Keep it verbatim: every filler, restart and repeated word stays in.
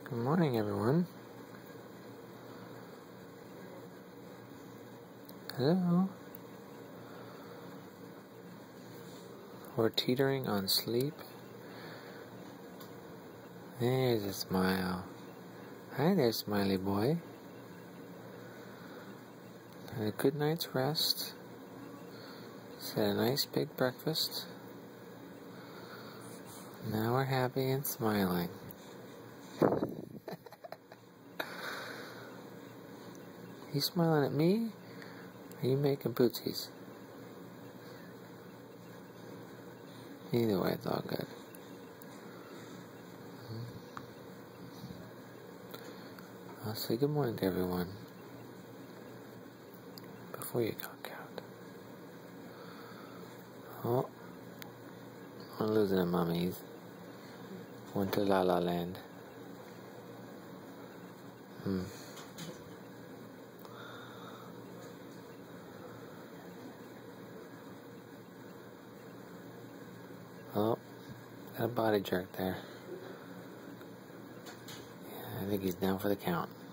Good morning, everyone. Hello. We're teetering on sleep. There's a smile. Hi there, Smiley boy. Had a good night's rest. Just had a nice big breakfast. Now we're happy and smiling. You smiling at me? Or are you making pootsies? Either way, it's all good. I'll say good morning to everyone before you conk out. Oh, I'm losing a mummies. Went to La La Land. Hmm. Oh, got a body jerk there. Yeah, I think he's down for the count.